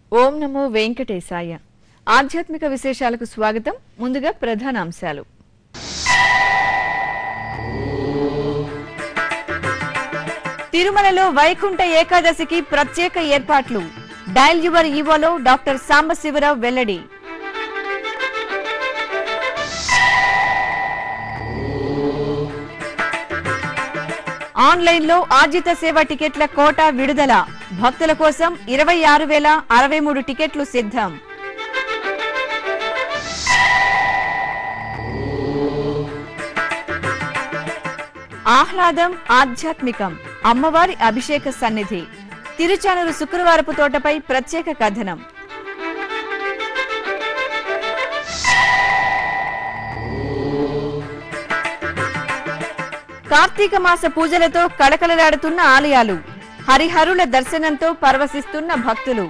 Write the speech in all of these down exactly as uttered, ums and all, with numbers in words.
ఓం నమో వెంకటేశాయ. ఆధ్యాత్మిక విశేషాలకు స్వాగతం. ముందుగా ప్రధాన అంశాలు. తిరుమలలో వైకుంఠ ఏకాదశికి ప్రత్యేక ఏర్పాట్లు. డయల్ యువర్ ఈవోలో డాక్టర్ సాంబశివరావు వెల్లడి. ఆన్లైన్లో ఆర్జిత సేవ టికెట్ల కోటా విడుదల. భక్తుల కోసం ఇరవై ఆరు వేల అరవై మూడు టికెట్లు సిద్ధం. ఆహ్లాదం, ఆధ్యాత్మికం, అమ్మవారి అభిషేక సన్నిధి. తిరుచానూరు శుక్రవారపు తోటపై ప్రత్యేక కథనం. కార్తీక మాస పూజలతో కళకళలాడుతున్న ఆలయాలు. హరిహరుల దర్శనంతో పరవశిస్తున్న భక్తులు.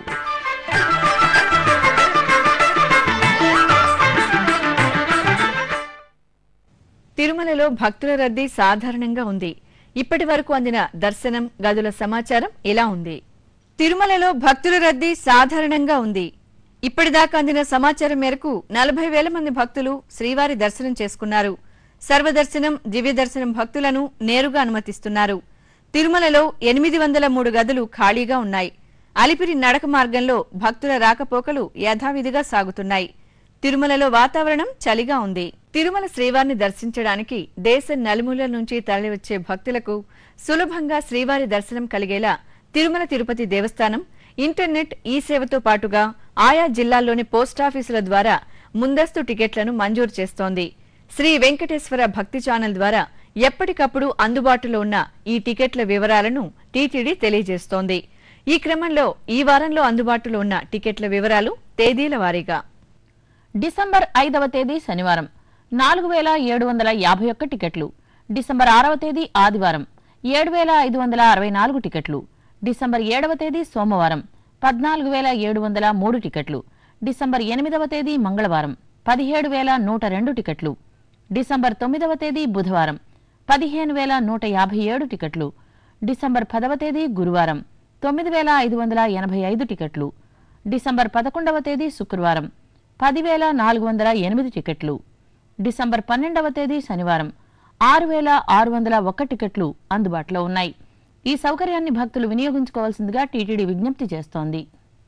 తిరుమలలో భక్తుల రద్దీ సాధారణంగా ఉంది. ఇప్పటి వరకు అందిన దర్శనం గదుల సమాచారం ఇలా ఉంది. తిరుమలలో భక్తుల రద్దీ సాధారణంగా ఉంది. ఇప్పటిదాకా అందిన సమాచారం మేరకు నలభై వేల మంది భక్తులు శ్రీవారి దర్శనం చేసుకున్నారు. సర్వదర్శనం, దివ్య దర్శనం భక్తులను నేరుగా అనుమతిస్తున్నారు. తిరుమలలో ఎనిమిది వందల మూడు గదులు ఖాళీగా ఉన్నాయి. అలిపిరి నడక మార్గంలో భక్తుల రాకపోకలు యథావిధిగా సాగుతున్నాయి. తిరుమలలో వాతావరణం చలిగా ఉంది. తిరుమల శ్రీవారిని దర్శించడానికి దేశ నలుమూలల నుంచి తరలివచ్చే భక్తులకు సులభంగా శ్రీవారి దర్శనం కలిగేలా తిరుమల తిరుపతి దేవస్థానం ఇంటర్నెట్ ఈ సేవతో పాటుగా ఆయా జిల్లాల్లోని పోస్టాఫీసుల ద్వారా ముందస్తు టికెట్లను మంజూరు చేస్తోంది. శ్రీ వెంకటేశ్వర భక్తి ఛానల్ ద్వారా ఎప్పటికప్పుడు అందుబాటులో ఉన్న ఈ టికెట్ల వివరాలను టీటీడీ తెలియజేస్తోంది. ఈ క్రమంలో ఈ వారంలో అందుబాటులో ఉన్న టికెట్ల వివరాలు తేదీల వారీగా. డిసెంబర్ ఐదవ తేదీ శనివారం నాలుగు వేల ఏడు వందల యాభై ఒక్క టికెట్లు. డిసెంబర్ ఆరవ తేదీ ఆదివారం ఏడు వేల ఐదు వందల అరవై నాలుగు టికెట్లు. డిసెంబర్ ఏడవ తేదీ సోమవారం పద్నాలుగు వేల ఏడు వందల మూడు టికెట్లు. డిసెంబర్ ఎనిమిదవ తేదీ మంగళవారం పదిహేడు వేల నూట రెండు టికెట్లు. డిసెంబర్ తొమ్మిదవ తేదీ బుధవారం పదిహేను వేల నూట యాభై ఏడు టికెట్లు. డిసెంబర్ పదవ తేదీ గురువారం తొమ్మిది వేల ఐదు వందల ఎనభై ఐదు టికెట్లు. డిసెంబర్ పదకొండవ తేదీ శుక్రవారం పదివేల నాలుగు వందల ఎనిమిది టికెట్లు. డిసెంబర్ పన్నెండవ తేదీ శనివారం ఆరు వేల ఆరు వందల ఒక్క టికెట్లు అందుబాటులో ఉన్నాయి. ఈ సౌకర్యాన్ని భక్తులు వినియోగించుకోవాల్సిందిగా టీటీడీ విజ్ఞప్తి చేస్తోంది.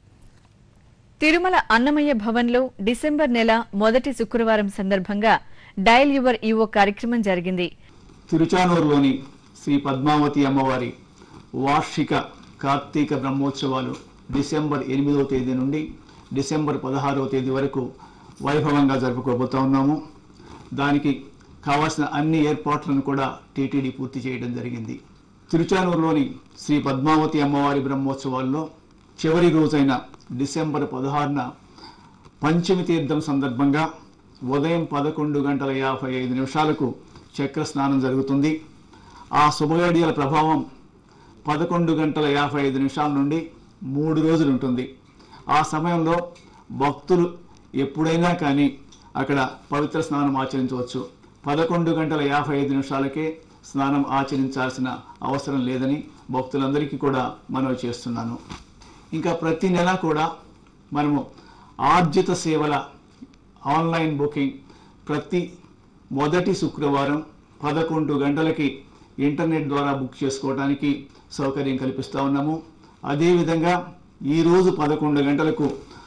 తిరుమల అన్నమయ్య భవన్లో డిసెంబర్ నెల మొదటి శుక్రవారం సందర్భంగా డయల్ యువర్ ఈవో కార్యక్రమం జరిగింది. తిరుచానూరులోని శ్రీ పద్మావతి అమ్మవారి వార్షిక కార్తీక బ్రహ్మోత్సవాలు డిసెంబర్ ఎనిమిదవ తేదీ నుండి డిసెంబర్ పదహారవ తేదీ వరకు వైభవంగా జరుపుకోబోతా ఉన్నాము. దానికి కావాల్సిన అన్ని ఏర్పాట్లను కూడా టీటీడీ పూర్తి చేయడం జరిగింది. తిరుచానూరులోని శ్రీ పద్మావతి అమ్మవారి బ్రహ్మోత్సవాల్లో చివరి రోజైన డిసెంబర్ పదహారున పంచమి తీర్థం సందర్భంగా ఉదయం పదకొండు గంటల యాభై ఐదు నిమిషాలకు చక్ర స్నానం జరుగుతుంది. ఆ శుభగడియల ప్రభావం పదకొండు గంటల యాభై ఐదు నిమిషాల నుండి మూడు రోజులు ఉంటుంది. ఆ సమయంలో భక్తులు ఎప్పుడైనా కానీ అక్కడ పవిత్ర స్నానం ఆచరించవచ్చు. పదకొండు గంటల యాభై ఐదు నిమిషాలకే స్నానం ఆచరించాల్సిన అవసరం లేదని భక్తులందరికీ కూడా మనవి చేస్తున్నాను. ఇంకా ప్రతి నెల కూడా మనము ఆర్జిత సేవల ఆన్లైన్ బుకింగ్ ప్రతి మొదటి శుక్రవారం పదకొండు గంటలకి ఇంటర్నెట్ ద్వారా బుక్ చేసుకోవడానికి సౌకర్యం కల్పిస్తూ ఉన్నాము. అదేవిధంగా ఈరోజు పదకొండు గంటలకు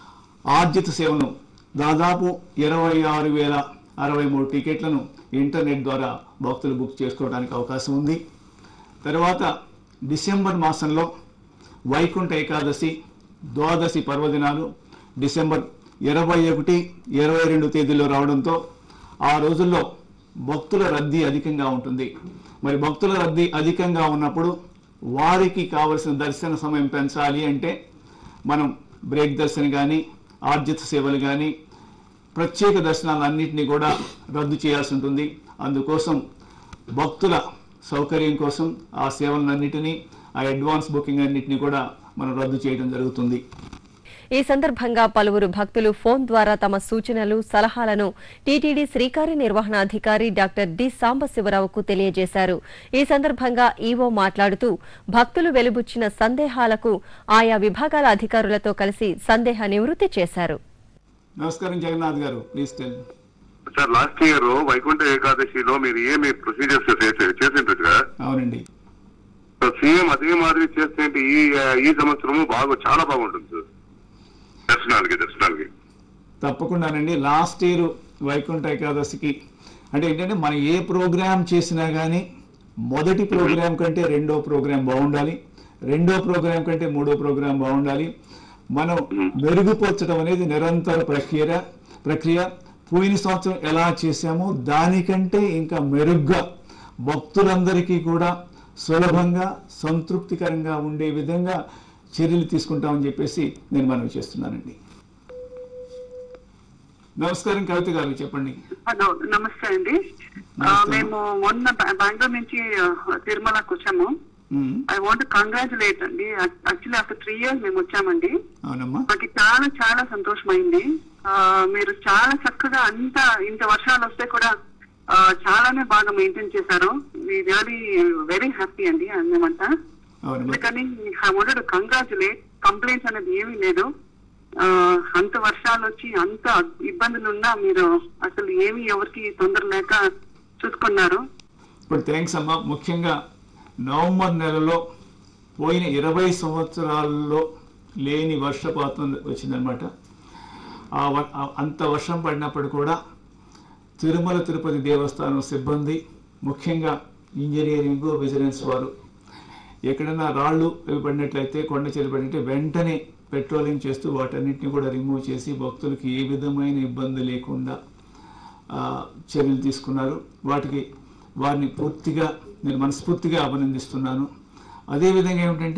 ఆర్జిత సేవను దాదాపు ఇరవై ఆరు వేల అరవై మూడు టికెట్లను ఇంటర్నెట్ ద్వారా భక్తులు బుక్ చేసుకోవడానికి అవకాశం ఉంది. తర్వాత డిసెంబర్ మాసంలో వైకుంఠ ఏకాదశి, ద్వాదశి పర్వదినాలు డిసెంబర్ ఇరవై ఒకటి ఇరవై రెండు తేదీలో రావడంతో ఆ రోజుల్లో భక్తుల రద్దీ అధికంగా ఉంటుంది. మరి భక్తుల రద్దీ అధికంగా ఉన్నప్పుడు వారికి కావలసిన దర్శన సమయం పెంచాలి అంటే మనం బ్రేక్ దర్శనం కానీ ఆర్జిత సేవలు కానీ ప్రత్యేక దర్శనాలన్నింటినీ కూడా రద్దు చేయాల్సి ఉంటుంది. అందుకోసం భక్తుల సౌకర్యం కోసం ఆ సేవలన్నింటినీ, ఆ అడ్వాన్స్ బుకింగ్ అన్నింటినీ కూడా మనం రద్దు చేయడం జరుగుతుంది. ఈ సందర్భంగా పలువురు భక్తులు ఫోన్ ద్వారా తమ సూచనలు సలహాలను టీటీడీ శ్రీకార్య నిర్వహణాధికారి డాక్టర్ డి సాంబశివరావుకు తెలియజేశారు. ఈ సందర్భంగా ఈవో మాట్లాడుతూ భక్తులు వెలుబుచ్చిన సందేహాలకు ఆయా విభాగాల అధికారులతో కలిసి సందేహ నివృత్తి చేశారు. నమస్కారం జగన్నాథ్ గారు, please tell. Sir, last year వైకుంఠ ఏకాదశిలో మీరు ఏమి ప్రొసీజర్స్ చేసింటారు కదా? అవునండి. సేమ్ అదే మాదిరి చేస్తే ఈ ఈ సంవత్సరము బాగా చాలా బాగుంటుంది సార్ దర్శనాలకి దర్శనాలకి తప్పకుండానండి. లాస్ట్ ఇయర్ వైకుంఠ ఏకాదశికి అంటే ఏంటంటే మనం ఏ ప్రోగ్రామ్ చేసినా కానీ మొదటి ప్రోగ్రాం కంటే రెండో ప్రోగ్రాం బాగుండాలి, రెండో ప్రోగ్రాం కంటే మూడో ప్రోగ్రాం బాగుండాలి. మనం మెరుగుపరచడం అనేది నిరంతర ప్రక్రియ ప్రక్రియ పోయిన సంవత్సరం ఎలా చేశామో దానికంటే ఇంకా మెరుగ్గా భక్తులందరికీ కూడా సులభంగా సంతృప్తికరంగా ఉండే విధంగా చర్యలు తీసుకుంటామని చెప్పేసి నేను మనవి చేస్తున్నానండి. నమస్కారం కవిత గారు, చెప్పండి. హలో, నమస్తే అండి. మేము మొన్న బెంగళూరు నుంచి తిరుమలకు వచ్చాము. ఐ వాంట్ కంగ్రాచులేట్ అండి. యాక్చువల్లీ ఆఫ్టర్ త్రీ ఇయర్స్ మేము వచ్చామండి. మాకు చాలా చాలా సంతోషమైంది. మీరు చాలా చక్కగా అంత ఇంత వర్షాలు వస్తే కూడా చాలానే బాగా మెయింటైన్ చేశారు. వి రియలీ వెరీ హ్యాపీ అండి మేమంతా. అందుకని I wanted to congratulate. Complaints అనేది ఏమీ లేదు. అంత వర్షాలు వచ్చి అంత ఇబ్బందులు ఉన్నా మీరు అసలు ఏమి ఎవరికి తొందర లేక చూసుకున్నారు. ఇప్పుడు థ్యాంక్స్ అమ్మా. ముఖ్యంగా నవంబర్ నెలలో పోయిన ఇరవై సంవత్సరాల్లో లేని వర్షపాతం వచ్చిందనమాట. అంత వర్షం పడినప్పుడు కూడా తిరుమల తిరుపతి దేవస్థానం సిబ్బంది, ముఖ్యంగా ఇంజనీరింగ్ విజిలెన్స్ వారు ఎక్కడైనా రాళ్ళు పడినట్లయితే, కొండ చెల్లి పడినట్లయితే వెంటనే పెట్రోలింగ్ చేస్తూ వాటన్నిటిని కూడా రిమూవ్ చేసి భక్తులకి ఏ విధమైన ఇబ్బంది లేకుండా చర్యలు తీసుకున్నారు. వాటికి వారిని పూర్తిగా నేను మనస్ఫూర్తిగా అభినందిస్తున్నాను. అదేవిధంగా ఏమిటంటే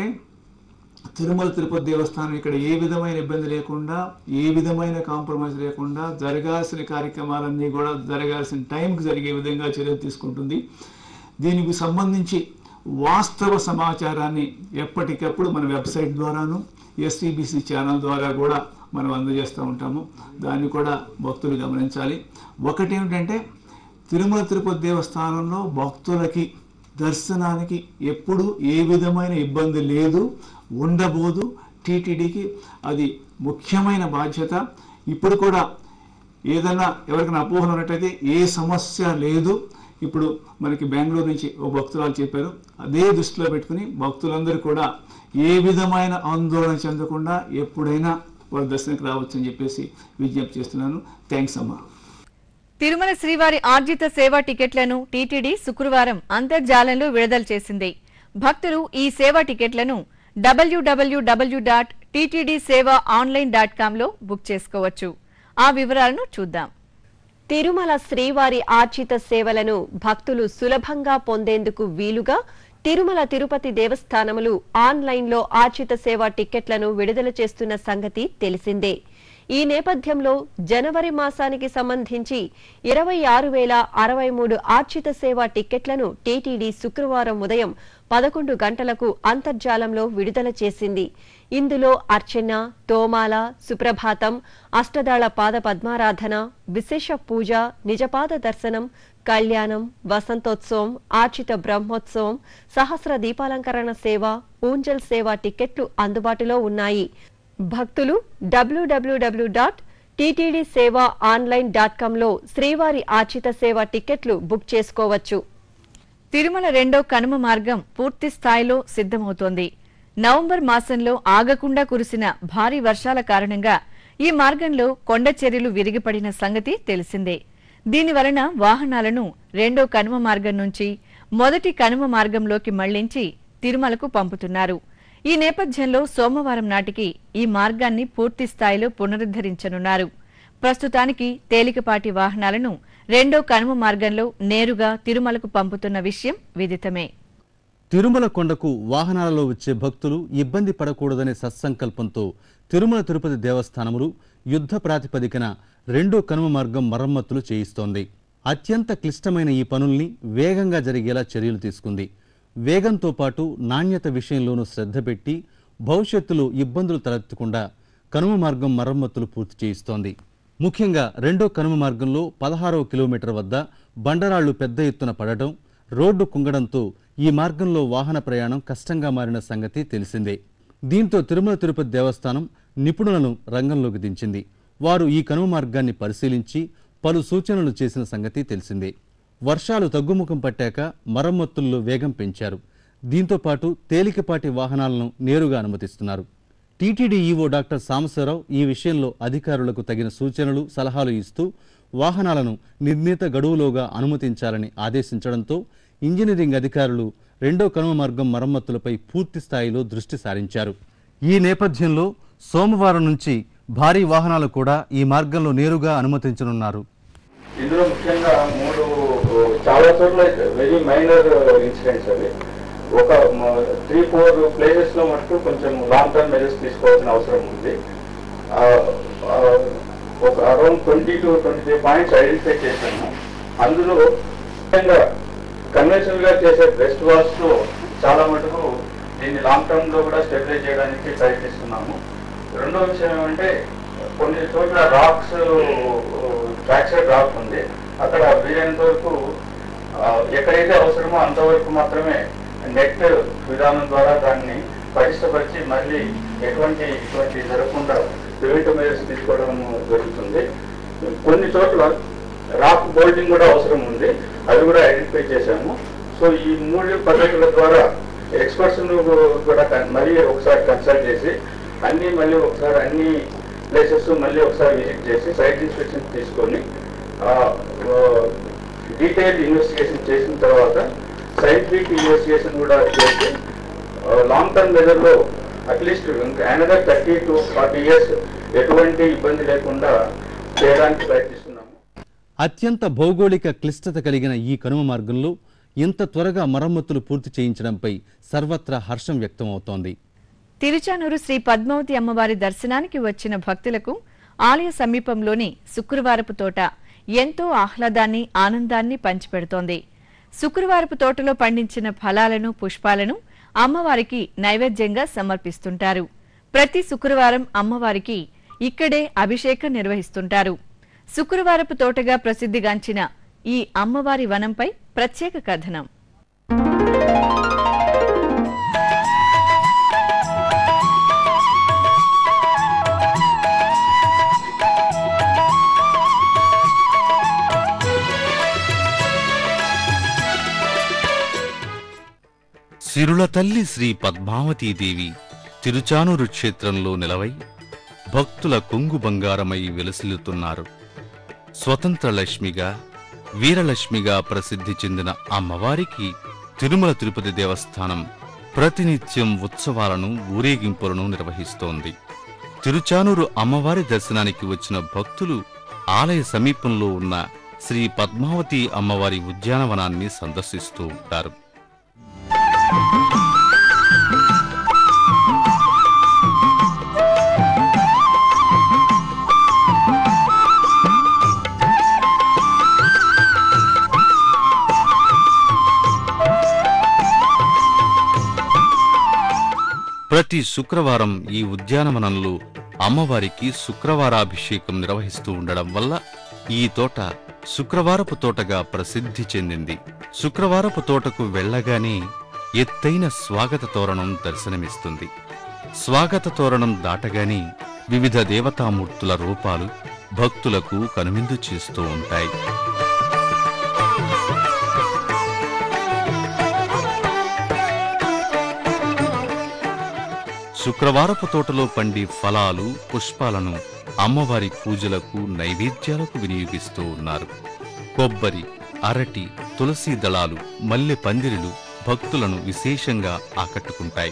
తిరుమల తిరుపతి దేవస్థానం ఇక్కడ ఏ విధమైన ఇబ్బంది లేకుండా, ఏ విధమైన కాంప్రమైజ్ లేకుండా జరగాల్సిన కార్యక్రమాలన్నీ కూడా జరగాల్సిన టైంకి జరిగే విధంగా చర్యలు తీసుకుంటుంది. దీనికి సంబంధించి వాస్తవ సమాచారాన్ని ఎప్పటికప్పుడు మన వెబ్సైట్ ద్వారాను ఎస్సీబీసీ ఛానల్ ద్వారా కూడా మనం అందజేస్తూ ఉంటాము. దాన్ని కూడా భక్తులు గమనించాలి. ఒకటి ఏమిటంటే తిరుమల తిరుపతి దేవస్థానంలో భక్తులకి దర్శనానికి ఎప్పుడు ఏ విధమైన ఇబ్బంది లేదు, ఉండబోదు. టీటీడీకి అది ముఖ్యమైన బాధ్యత. ఇప్పుడు కూడా ఏదైనా ఎవరికైనా అపోహలు ఉన్నట్టయితే ఏ సమస్య లేదు. ఇప్పుడు మనకి బెంగళూరు నుంచి ఒక భక్తురాలు చెప్పారు. అదే దృష్టిలో పెట్టుకుని భక్తులందరూ కూడా ఏ విధమైన ఆందోళన చెందకుండా ఎప్పుడైనా వారి దర్శనానికి రావచ్చు అని చెప్పేసి విజ్ఞప్తి చేస్తున్నాను. థ్యాంక్స్ అమ్మా. తిరుమల శ్రీవారి ఆర్జిత సేవా టికెట్లను టీటీడీ శుక్రవారం అంతర్జాలంలో విడుదల చేసింది. భక్తులు ఈ సేవా టికెట్లను WWW dot TTD seva online dot com లో బుక్ చేసుకోవచ్చు. ఆ వివరాలను చూద్దాం. తిరుమల శ్రీవారి ఆర్జిత సేవలను భక్తులు సులభంగా పొందేందుకు వీలుగా తిరుమల తిరుపతి దేవస్థానములు ఆన్లైన్లో ఆర్జిత సేవా టికెట్లను విడుదల చేస్తున్న సంగతి తెలిసిందే. ఈ నేపథ్యంలో జనవరి మాసానికి సంబంధించి ఇరవై ఆరు వేల అరవై మూడు ఆర్జిత సేవా టికెట్లను టీటీడీ శుక్రవారం ఉదయం పదకొండు గంటలకు అంతర్జాలంలో విడుదల చేసింది. ఇందులో అర్చన, తోమాల, సుప్రభాతం, అష్టదళ పాద పద్మారాధన, విశేష పూజ, నిజపాద దర్శనం, కళ్యాణం, వసంతోత్సవం, ఆర్జిత బ్రహ్మోత్సవం, సహస్ర దీపాలంకరణ సేవ, ఊంజల్ సేవ టికెట్లు అందుబాటులో ఉన్నాయి. భక్తులు WWW dot TTD seva online dot com లో శ్రీవారి ఆర్జిత సేవ టికెట్లు బుక్ చేసుకోవచ్చు. తిరుమల రెండో కనుమ మార్గం పూర్తి స్థాయిలో సిద్ధమవుతోంది. నవంబర్ మాసంలో ఆగకుండా కురిసిన భారీ వర్షాల కారణంగా ఈ మార్గంలో కొండ చర్యలు విరిగిపడిన సంగతి తెలిసిందే. దీనివలన వాహనాలను రెండో కనుమ మార్గం నుంచి మొదటి కనుమ మార్గంలోకి మళ్లించి తిరుమలకు పంపుతున్నారు. ఈ నేపథ్యంలో సోమవారం నాటికి ఈ మార్గాన్ని పూర్తి స్థాయిలో పునరుద్ధరించనున్నారు. ప్రస్తుతానికి తేలికపాటి వాహనాలను రెండో కనుమ మార్గంలో నేరుగా తిరుమలకు పంపుతున్న విషయం విదితమే. తిరుమల కొండకు వాహనాలలో వచ్చే భక్తులు ఇబ్బంది పడకూడదనే సత్సంకల్పంతో తిరుమల తిరుపతి దేవస్థానములు యుద్ధ ప్రాతిపదికన రెండో కనుమ మార్గం మరమ్మతులు చేయిస్తోంది. అత్యంత క్లిష్టమైన ఈ పనుల్ని వేగంగా జరిగేలా చర్యలు తీసుకుంది. వేగంతో పాటు నాణ్యత విషయంలోనూ శ్రద్ధ పెట్టి భవిష్యత్తులో ఇబ్బందులు తలెత్తకుండా కనుమ మార్గం మరమ్మతులు పూర్తి చేయిస్తోంది. ముఖ్యంగా రెండో కనుమ మార్గంలో పదహారవ కిలోమీటర్ వద్ద బండరాళ్లు పెద్ద ఎత్తున పడటం, రోడ్డు కుంగడంతో ఈ మార్గంలో వాహన ప్రయాణం కష్టంగా మారిన సంగతి తెలిసిందే. దీంతో తిరుమల తిరుపతి దేవస్థానం నిపుణులను రంగంలోకి దించింది. వారు ఈ కనుమ మార్గాన్ని పరిశీలించి పలు సూచనలు చేసిన సంగతి తెలిసిందే. వర్షాలు తగ్గుముఖం పట్టాక మరమ్మతుల్లో వేగం పెంచారు. దీంతో పాటు తేలికపాటి వాహనాలను నేరుగా అనుమతిస్తున్నారు. టీటీడీ ఈవో డాక్టర్ సాంబశివరావు ఈ విషయంలో అధికారులకు తగిన సూచనలు, సలహాలు ఇస్తూ వాహనాలను నిర్ణీత గడువులోగా అనుమతించాలని ఆదేశించడంతో ఇంజనీరింగ్ అధికారులు రెండో కనుమ మార్గం మరమ్మతులపై పూర్తి స్థాయిలో దృష్టి సారించారు. ఈ నేపథ్యంలో సోమవారం నుంచి భారీ వాహనాలు కూడా ఈ మార్గంలో నేరుగా అనుమతించనున్నారు. ఇందులో ముఖ్యంగా మూడు చాలా చోట్ల వెరీ మైనర్ ఇన్సిడెంట్స్ అవి. ఒక త్రీ ఫోర్ ప్లేసెస్ లో మటుకు కొంచెం లాంగ్ టర్మ్ మెజర్స్ తీసుకోవాల్సిన అవసరం ఉంది. ఒక around twenty to twenty three points identify చేశాము. అందులో ముఖ్యంగా కన్వెన్షనల్ గా చేసే బ్రెస్ట్ వాల్స్ లో చాలా మటుకు దీన్ని లాంగ్ టర్మ్ లో కూడా స్టెబిలైజ్ చేయడానికి ప్రయత్నిస్తున్నాము. రెండో విషయం ఏమంటే కొన్ని చోట్ల రాక్స్ ఫ్రాక్చర్డ్ రాక్ ఉంది. అక్కడ వీలైనంత వరకు ఎక్కడైతే అవసరమో అంతవరకు మాత్రమే నెట్ విధానం ద్వారా దాన్ని పటిష్టపరిచి మళ్ళీ ఎటువంటి ఇటువంటి జరగకుండా ప్రివెంటివ్ మెజర్స్ తీసుకోవడం జరుగుతుంది. కొన్ని చోట్ల రాక్ బోల్టింగ్ కూడా అవసరం ఉంది, అది కూడా ఐడెంటిఫై చేశాము. సో ఈ మూడు పద్ధతుల ద్వారా ఎక్స్పర్ట్స్ కూడా మళ్ళీ ఒకసారి కన్సల్ట్ చేసి అన్ని మళ్ళీ ఒకసారి అన్ని ప్లేసెస్ మళ్ళీ ఒకసారి విజిట్ చేసి సైట్ ఇన్స్పెక్షన్ తీసుకొని డీటెయిల్ ఇన్వెస్టిగేషన్ చేసిన తర్వాత సైంటిఫిక్ ఇన్వెస్టిగేషన్ కూడా చేసి లాంగ్ టర్మ్ మెజర్ లో at least another thirty to forty years ఎటువంటి ఇబ్బంది లేకుండా చేయడానికి ప్రయత్నిస్తున్నాము. అత్యంత భౌగోళిక క్లిష్టత కలిగిన ఈ కనుమ మార్గంలో ఇంత త్వరగా మరమ్మతులు పూర్తి చేయించడంపై సర్వత్రా హర్షం వ్యక్తమవుతోంది. తిరుచానూరు శ్రీ పద్మావతి అమ్మవారి దర్శనానికి వచ్చిన భక్తులకు ఆలయ సమీపంలోని శుక్రవారపు తోట ఎంతో ఆహ్లాదాన్ని, ఆనందాన్ని పంచిపెడుతోంది. శుక్రవారపు తోటలో పండించిన ఫలాలను, పుష్పాలను అమ్మవారికి నైవేద్యంగా సమర్పిస్తుంటారు. ప్రతి శుక్రవారం అమ్మవారికి ఇక్కడే అభిషేకం నిర్వహిస్తుంటారు. శుక్రవారపు తోటగా ప్రసిద్ధిగాంచిన ఈ అమ్మవారి వనంపై ప్రత్యేక కథనం. సిరుల తల్లి శ్రీ పద్మావతీదేవి తిరుచానూరు క్షేత్రంలో నిలవై భక్తుల కొంగు బంగారమై వెలసిల్లుతున్నారు. స్వతంత్ర లక్ష్మిగా, వీరలక్ష్మిగా ప్రసిద్ధి చెందిన అమ్మవారికి తిరుమల తిరుపతి దేవస్థానం ప్రతినిత్యం ఉత్సవాలను, ఊరేగింపులను నిర్వహిస్తోంది. తిరుచానూరు అమ్మవారి దర్శనానికి వచ్చిన భక్తులు ఆలయ సమీపంలో ఉన్న శ్రీ పద్మావతి అమ్మవారి ఉద్యానవనాన్ని సందర్శిస్తూ ఉంటారు. ప్రతి శుక్రవారం ఈ ఉద్యానవనంలో అమ్మవారికి శుక్రవారాభిషేకం నిర్వహిస్తూ ఉండడం వల్ల ఈ తోట శుక్రవారపు తోటగా ప్రసిద్ధి చెందింది. శుక్రవారపు తోటకు వెళ్లగానే ఎత్తైన స్వాగత తోరణం దర్శనమిస్తుంది. స్వాగత తోరణం దాటగానే వివిధ దేవతామూర్తుల రూపాలు భక్తులకు కనువిందు చేస్తూ ఉంటాయి. శుక్రవారపు తోటలో పండి ఫలాలు, పుష్పాలను అమ్మవారి పూజలకు, నైవేద్యాలకు వినియోగిస్తూ ఉన్నారు. కొబ్బరి, అరటి, తులసి దళాలు, మల్లె పందిరిలు భక్తులను విశేషంగా ఆకట్టుకుంటాయి.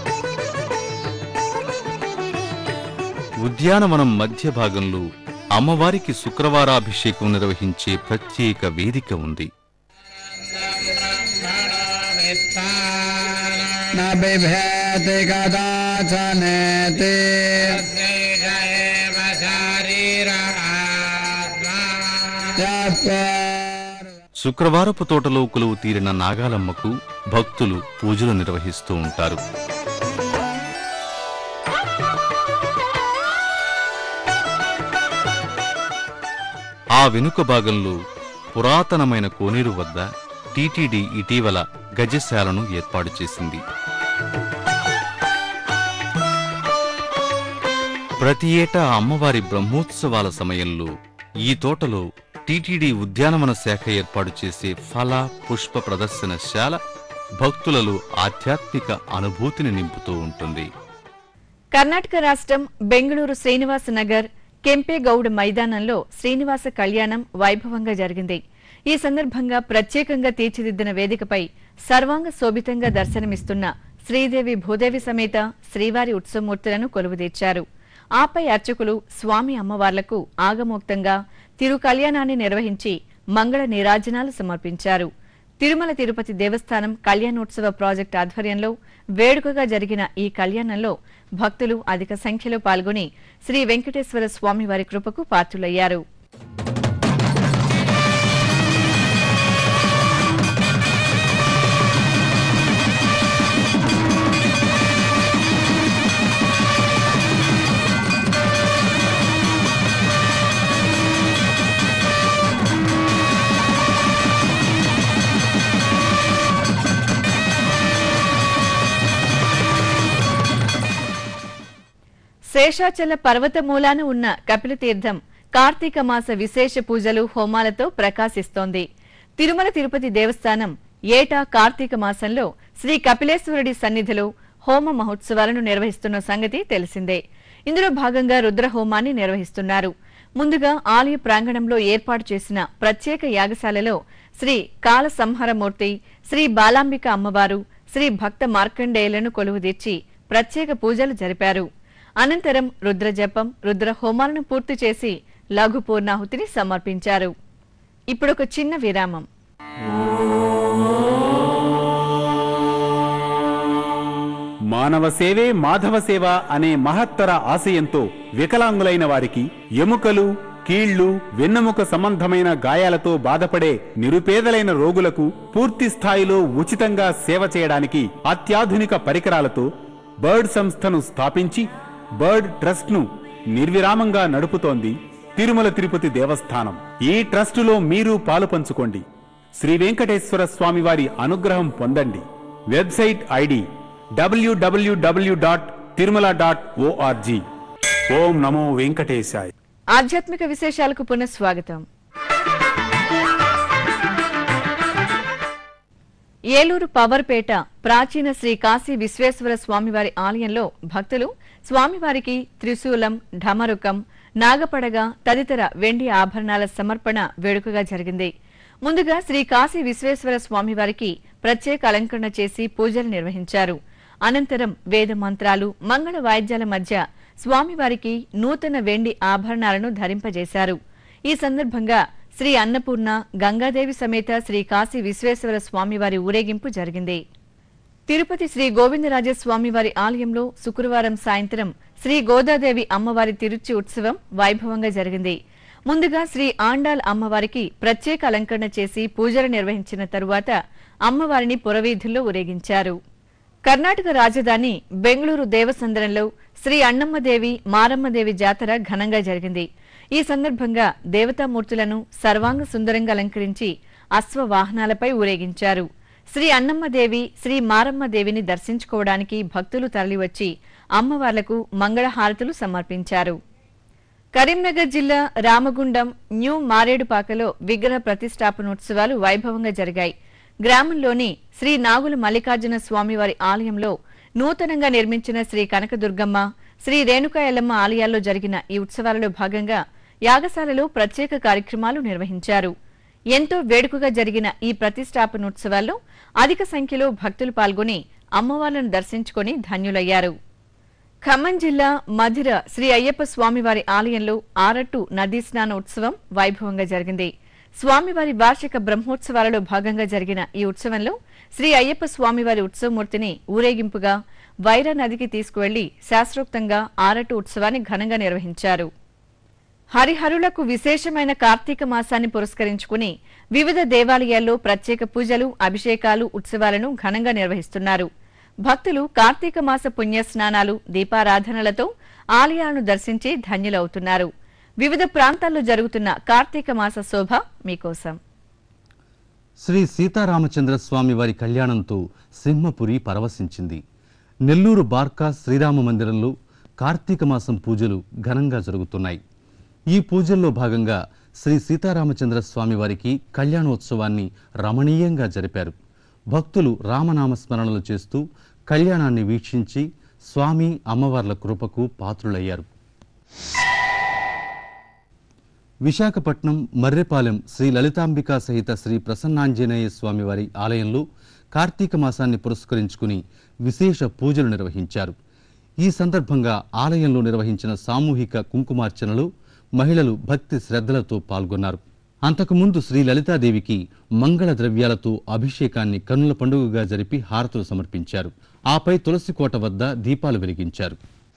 ఉద్యానవనం మధ్య భాగంలో అమ్మవారికి శుక్రవారాభిషేకం నిర్వహించే ప్రత్యేక వేదిక ఉంది. శుక్రవారపు తోటలో కొలువు తీరిన నాగాలమ్మకు భక్తులు పూజలు నిర్వహిస్తూ ఉంటారు. ఆ వెనుక భాగంలో పురాతనమైన కోనేరు వద్ద టీటీడీ ఇటీవల గజశాలను ఏర్పాటు చేసింది. ప్రతి ఏటా అమ్మవారి బ్రహ్మోత్సవాల సమయంలో ఈ తోటలో టీటీడీ ఉద్యానవన శాఖ ఏర్పాటు చేసే ఫల పుష్ప ప్రదర్శనశాల భక్తులలో ఆధ్యాత్మిక అనుభూతిని నింపుతూ ఉంటుంది. కర్ణాటక రాష్ట్రం బెంగళూరు శ్రీనివాస నగర్ కెంపేగౌడ్ మైదానంలో శ్రీనివాస కళ్యాణం వైభవంగా జరిగింది. ఈ సందర్భంగా ప్రత్యేకంగా తీర్చిదిద్దిన వేదికపై సర్వాంగ శోభితంగా దర్శనమిస్తున్న శ్రీదేవి భూదేవి సమేత శ్రీవారి ఉత్సవమూర్తులను కొలువుదీర్చారు. ఆపై అర్చకులు స్వామి అమ్మవార్లకు ఆగమోక్తంగా తిరు కళ్యాణాన్ని నిర్వహించి మంగళ నీరాజనాలు సమర్పించారు. తిరుమల తిరుపతి దేవస్థానం కళ్యాణోత్సవ ప్రాజెక్టు ఆధ్వర్యంలో వేడుకగా జరిగిన ఈ కళ్యాణంలో భక్తులు అధిక సంఖ్యలో పాల్గొని శ్రీ వెంకటేశ్వర స్వామి వారి కృపకు పాత్రులయ్యారు. శేషాచల పర్వతమూలాన ఉన్న కపిలతీర్థం కార్తీక మాస విశేష పూజలు హోమాలతో ప్రకాశిస్తోంది. తిరుమల తిరుపతి దేవస్థానం ఏటా కార్తీక మాసంలో శ్రీ కపిలేశ్వరుడి సన్నిధిలో హోమ మహోత్సవాలను నిర్వహిస్తున్న సంగతి తెలిసిందే. ఇందులో భాగంగా రుద్రహోమాన్ని నిర్వహిస్తున్నారు. ముందుగా ఆలయ ప్రాంగణంలో ఏర్పాటు చేసిన ప్రత్యేక యాగశాలలో శ్రీ కాల సంహారమూర్తి, శ్రీ బాలాంబిక అమ్మవారు, శ్రీ భక్త మార్కండేయులను కొలువుదీర్చి ప్రత్యేక పూజలు జరిపారు. అనంతరం రుద్రజపం, రుద్రహోమాలను పూర్తి చేసి లఘు పూర్ణాహుతిని సమర్పించారు. ఇప్పుడొక చిన్న విరామం. మానవ సేవే మాధవ సేవ అనే మహత్తర ఆశయంతో వికలాంగులైన వారికి ఎముకలు, కీళ్లు, వెన్నెముక సంబంధమైన గాయాలతో బాధపడే నిరుపేదలైన రోగులకు పూర్తి స్థాయిలో ఉచితంగా సేవ చేయడానికి అత్యాధునిక పరికరాలతో బర్డ్ సంస్థను స్థాపించి బర్డ్ ట్రస్ట్ ను నిర్విరామంగా నడుపుతోంది తిరుమల తిరుపతి దేవస్థానం. ఈ ట్రస్టులో మీరు పాలు పంచుకోండి. శ్రీ వెంకటేశ్వర స్వామి వారి అనుగ్రహం పొందండి. Website ID WWW dot Tirumala dot O R G. ఓం నమో వెంకటేశాయ. ఆధ్యాత్మిక విశేషాలకు పునఃస్వాగతం. ఏలూరు పవర్పేట ప్రాచీన శ్రీ కాశీ విశ్వేశ్వర స్వామివారి ఆలయంలో భక్తులు స్వామివారికి త్రిశూలం, ఢమరుకం, నాగపడగ తదితర వెండి ఆభరణాల సమర్పణ వేడుకగా జరిగింది. ముందుగా శ్రీ కాశీ విశ్వేశ్వర స్వామివారికి ప్రత్యేక అలంకరణ చేసి పూజలు నిర్వహించారు. అనంతరం వేద మంత్రాలు, మంగళ వాయిద్యాల మధ్య స్వామివారికి నూతన వెండి ఆభరణాలను ధరింపజేశారు. ఈ సందర్భంగా శ్రీ అన్నపూర్ణ, గంగాదేవి సమేత శ్రీ కాశీ విశ్వేశ్వర స్వామివారి ఊరేగింపు జరిగింది. తిరుపతి శ్రీ గోవిందరాజస్వామివారి ఆలయంలో శుక్రవారం సాయంత్రం శ్రీ గోదాదేవి అమ్మవారి తిరుచి ఉత్సవం వైభవంగా జరిగింది. ముందుగా శ్రీ ఆండాల్ అమ్మవారికి ప్రత్యేక అలంకరణ చేసి పూజలు నిర్వహించిన తరువాత అమ్మవారిని పురవీధుల్లో ఊరేగించారు. కర్ణాటక రాజధాని బెంగళూరు దేవసంద్రంలో శ్రీ అన్నమ్మదేవి, మారమ్మదేవి జాతర ఘనంగా జరిగింది. ఈ సందర్భంగా దేవతామూర్తులను సర్వాంగ సుందరంగా అలంకరించి అశ్వవాహనాలపై ఊరేగించారు. శ్రీ అన్నమ్మదేవి, శ్రీ మారమ్మదేవిని దర్శించుకోవడానికి భక్తులు తరలివచ్చి అమ్మవార్లకు మంగళహారతులు సమర్పించారు. కరీంనగర్ జిల్లా రామగుండం న్యూ మారేడుపాకలో విగ్రహ ప్రతిష్టాపనోత్సవాలు వైభవంగా జరిగాయి. గ్రామంలోని శ్రీ నాగుల మల్లికార్జున స్వామివారి ఆలయంలో నూతనంగా నిర్మించిన శ్రీ కనకదుర్గమ్మ, శ్రీ రేణుకా ఎల్లమ్మ ఆలయాల్లో జరిగిన ఈ ఉత్సవాలలో భాగంగా యాగశాలలో ప్రత్యేక కార్యక్రమాలు నిర్వహించారు. ఎంతో వేడుకగా జరిగిన ఈ ప్రతిష్టాపనోత్సవాల్లో అధిక సంఖ్యలో భక్తులు పాల్గొని అమ్మవార్లను దర్శించుకుని ధన్యులయ్యారు. ఖమ్మం జిల్లా మధిర శ్రీ అయ్యప్ప స్వామివారి ఆలయంలో ఆరట్టు నదీ స్నాన ఉత్సవం వైభవంగా జరిగింది. స్వామివారి వార్షిక బ్రహ్మోత్సవాలలో భాగంగా జరిగిన ఈ ఉత్సవంలో శ్రీ అయ్యప్ప స్వామివారి ఉత్సవమూర్తిని ఊరేగింపుగా వైరా నదికి తీసుకువెళ్లి శాస్త్రోక్తంగా ఆరట్టు ఉత్సవాన్ని ఘనంగా నిర్వహించారు. హరిహరులకు విశేషమైన కార్తీక మాసాన్ని పురస్కరించుకుని వివిధ దేవాలయాల్లో ప్రత్యేక పూజలు, అభిషేకాలు, ఉత్సవాలను ఘనంగా నిర్వహిస్తున్నారు. భక్తులు కార్తీక మాస పుణ్యస్నానాలు, దీపారాధనలతో ఆలయాలను దర్శించి ధన్యులవుతున్నారు. వివిధ ప్రాంతాల్లో జరుగుతున్న కార్తీక మాస శోభ మీకోసం. శ్రీ సీతారామచంద్ర స్వామి వారి కళ్యాణంతో సింహపురి పరవశించింది. నెల్లూరు బార్కా శ్రీరామ మందిరంలో కార్తీక మాసం పూజలు ఘనంగా జరుగుతున్నాయి. ఈ పూజల్లో భాగంగా శ్రీ సీతారామచంద్ర స్వామి వారికి కళ్యాణోత్సవాన్ని రమణీయంగా జరిపారు. భక్తులు రామనామస్మరణలు చేస్తూ కళ్యాణాన్ని వీక్షించి స్వామి అమ్మవార్ల కృపకు పాత్రులయ్యారు. విశాఖపట్నం మర్రెపాలెం శ్రీ లలితాంబికా సహిత శ్రీ ప్రసన్నాంజనేయ స్వామి వారి ఆలయంలో కార్తీక మాసాన్ని పురస్కరించుకుని విశేష పూజలు నిర్వహించారు. ఈ సందర్భంగా ఆలయంలో నిర్వహించిన సామూహిక కుంకుమార్చనలో మహిళలు భక్తి శ్రద్ధలతో పాల్గొన్నారు. అంతకుముందు శ్రీ లలితాదేవికి మంగళ ద్రవ్యాలతో అభిషేకాన్ని కన్నుల పండుగగా జరిపి హారతులు సమర్పించారు. ఆపై తులసికోట వద్ద దీపాలు వెలిగించారు.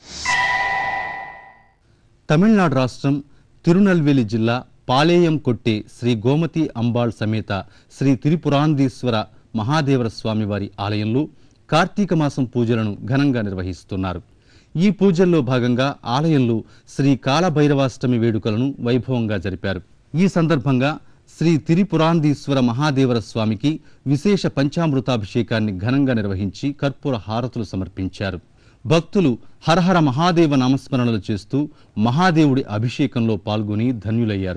తమిళనాడు రాష్ట్రం తిరునల్వేలి జిల్లా పాళేయం కొట్టే శ్రీ గోమతి అంబాళ్ సమేత శ్రీ త్రిపురాంధీశ్వర మహాదేవర స్వామివారి ఆలయంలో కార్తీక మాసం పూజలను ఘనంగా నిర్వహిస్తున్నారు. ఈ పూజల్లో భాగంగా ఆలయంలో శ్రీ కాలభైరవాష్టమి వేడుకలను వైభవంగా జరిపారు. ఈ సందర్భంగా శ్రీ త్రిపురాంధీశ్వర మహాదేవర స్వామికి విశేష పంచామృతాభిషేకాన్ని ఘనంగా నిర్వహించి కర్పూర హారతులు సమర్పించారు. భక్తులు హరహర మహాదేవ నామస్మరణలు చేస్తూ మహాదేవుడి అభిషేకంలో పాల్గొని ధన్యులయ్యారు.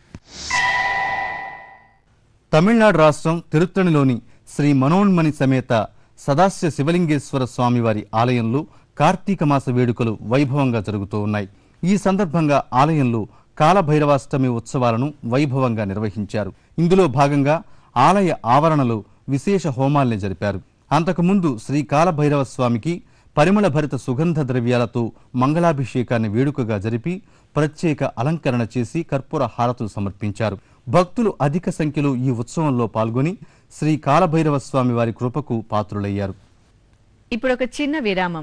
తమిళనాడు రాష్ట్రం తిరుత్తణిలోని శ్రీ మనోన్మణి సమేత సదాస్య శివలింగేశ్వర స్వామివారి ఆలయంలో కార్తీక మాస వేడుకలు వైభవంగా జరుగుతూ ఉన్నాయి. ఈ సందర్భంగా ఆలయంలో కాలభైరవాష్టమి ఉత్సవాలను వైభవంగా నిర్వహించారు. ఇందులో భాగంగా ఆలయ ఆవరణలో విశేష హోమాల్ని జరిపారు. అంతకుముందు శ్రీ కాలభైరవ స్వామికి పరిమళ భరిత సుగంధ ద్రవ్యాలతో మంగళాభిషేకాన్ని వేడుకగా జరిపి ప్రత్యేక అలంకరణ చేసి కర్పూర హారతులు సమర్పించారు. భక్తులు అధిక సంఖ్యలో ఈ ఉత్సవంలో పాల్గొని శ్రీ కాలభైరవ స్వామి వారి కృపకు పాత్రులయ్యారు. ఇప్పుడు ఒక చిన్న విరామం.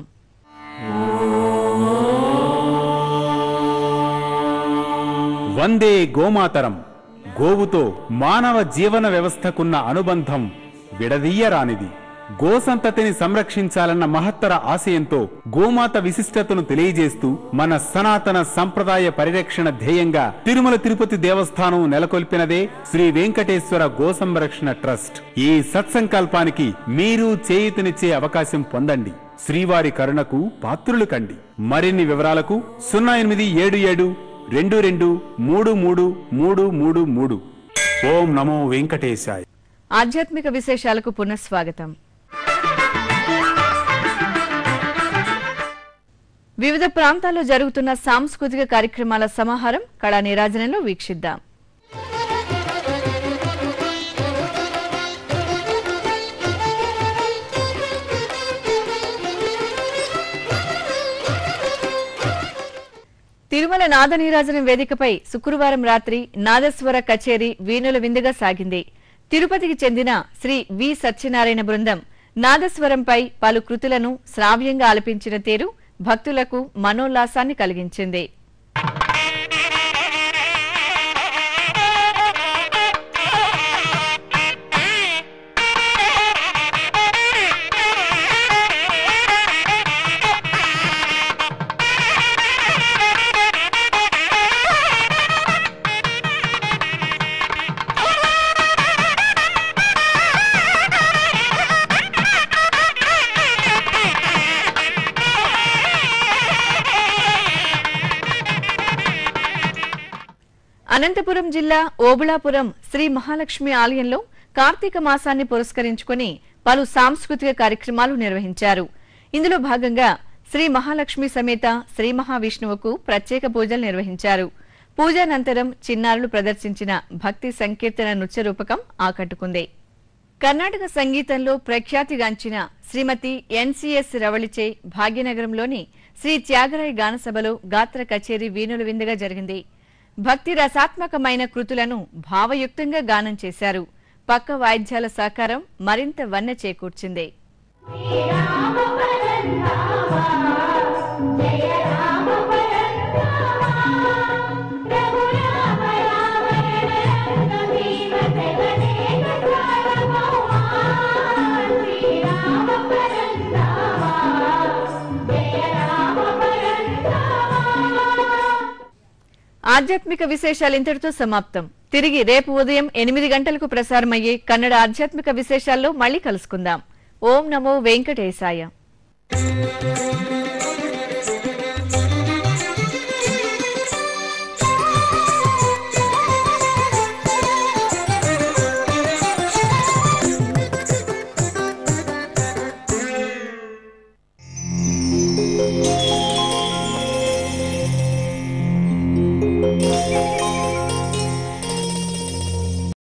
వందే గోమాతరం. గోవుతో మానవ జీవన వ్యవస్థకున్న అనుబంధం విడదీయరానిది. గోసంతతిని సంరక్షించాలన్న మహత్తర ఆశయంతో గోమాత విశిష్టతను తెలియజేస్తూ మన సనాతన సంప్రదాయ పరిరక్షణ ధ్యేయంగా తిరుమల తిరుపతి దేవస్థానం నెలకొల్పినదే శ్రీ వెంకటేశ్వర గో సంరక్షణ ట్రస్ట్. ఈ సత్సంకల్పానికి మీరు చేయూతనిచ్చే అవకాశం పొందండి. శ్రీవారి కరుణకు పాత్రులు కండి. మరిన్ని వివరాలకు సున్నా ఎనిమిది ఏడు ఏడు రెండు రెండు మూడు మూడు మూడు మూడు మూడు. ఓం నమో వెంకటేశాయ. ఆధ్యాత్మిక విశేషాలకు పునఃస్వాగతం. వివిధ ప్రాంతాల్లో జరుగుతున్న సాంస్కృతిక కార్యక్రమాల సమాహారం కళా నీరాజనంలో వీక్షిద్దాం. తిరుమల నాద నీరాజనం వేదికపై శుక్రవారం రాత్రి నాదస్వర కచేరీ వీణుల విందుగా సాగింది. తిరుపతికి చెందిన శ్రీ వి సత్యనారాయణ బృందం నాదస్వరంపై పలు కృతులను శ్రావ్యంగా ఆలపించిన తీరు భక్తులకు మనోల్లాసాన్ని కలిగించింది. అనంతపురం జిల్లా ఓబుళాపురం శ్రీ మహాలక్ష్మి ఆలయంలో కార్తీక మాసాన్ని పురస్కరించుకుని పలు సాంస్కృతిక కార్యక్రమాలు నిర్వహించారు. ఇందులో భాగంగా శ్రీ మహాలక్ష్మి సమేత శ్రీ మహావిష్ణువుకు ప్రత్యేక పూజలు నిర్వహించారు. పూజానంతరం చిన్నారులు ప్రదర్శించిన భక్తి సంకీర్తన నృత్య రూపకం ఆకట్టుకుంది. కర్ణాటక సంగీతంలో ప్రఖ్యాతిగాంచిన శ్రీమతి ఎన్సీఎస్ రవళిచే భాగ్యనగరంలోని శ్రీ త్యాగరాయ గానసభలో గాత్ర కచేరీ వీణుల విందుగా జరిగింది. భక్తి రసాత్మకమైన కృతులను భావయుక్తంగా గానం చేశారు. పక్క వాయిద్యాల సహకారం మరింత వన్నె చేకూర్చింది. ఆధ్యాత్మిక విశేషాలు ఇంతటితో సమాప్తం. తిరిగి రేపు ఉదయం ఎనిమిది గంటలకు ప్రసారమయ్యే కన్నడ ఆధ్యాత్మిక విశేషాల్లో మళ్ళీ కలుసుకుందాం. ఓం నమో వెంకటేశాయ.